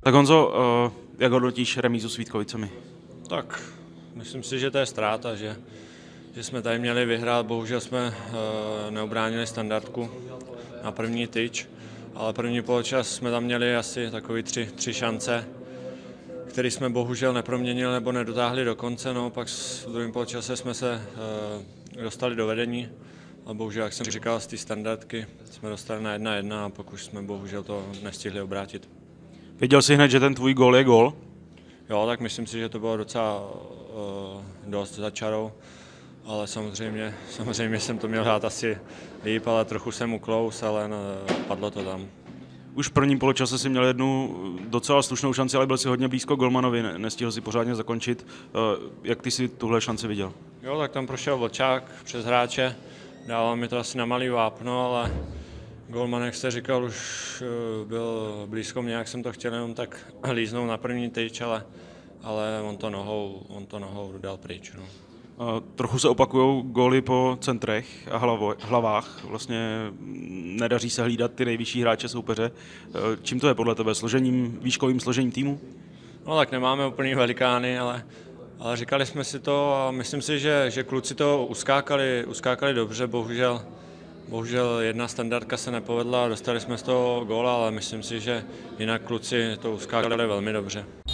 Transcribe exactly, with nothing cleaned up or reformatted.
Tak Honzo, uh, jak hodnotíš remízu s Vítkovicemi? Tak, myslím si, že to je ztráta, že, že jsme tady měli vyhrát, bohužel jsme uh, neubránili standardku na první tyč, ale první poločas jsme tam měli asi takový tři, tři šance, které jsme bohužel neproměnili nebo nedotáhli do konce, no pak v druhém poločase jsme se uh, dostali do vedení, ale bohužel, jak jsem říkal, z té standardky jsme dostali na jedna jedna a pak už jsme bohužel to nestihli obrátit. Věděl jsi hned, že ten tvůj gól je gól? Jo, tak myslím si, že to bylo docela uh, dost za čarou, ale samozřejmě, samozřejmě jsem to měl hrát asi líp, ale trochu jsem uklous, ale no, padlo to tam. Už v prvním poločase si měl jednu docela slušnou šanci, ale byl si hodně blízko golmanovi, nestihl si pořádně zakončit. Uh, jak ty si tuhle šanci viděl? Jo, tak tam prošel Vlčák přes hráče, dával mi to asi na malý vápno, ale golman, jak jste říkal, už uh, byl blízko mě, jak jsem to chtěl jenom tak líznout na první tyč, ale, ale on to nohou, on to nohou dal pryč. No. Uh, trochu se opakujou góly po centrech a hlavo, hlavách. Vlastně nedaří se hlídat ty nejvyšší hráče soupeře. Uh, čím to je podle tebe? Složením, výškovým složením týmu? No tak nemáme úplný velikány, ale, ale říkali jsme si to a myslím si, že, že kluci to uskákali, uskákali dobře, bohužel, bohužel jedna standardka se nepovedla, dostali jsme z toho góla, ale myslím si, že jinak kluci to uskákali velmi dobře.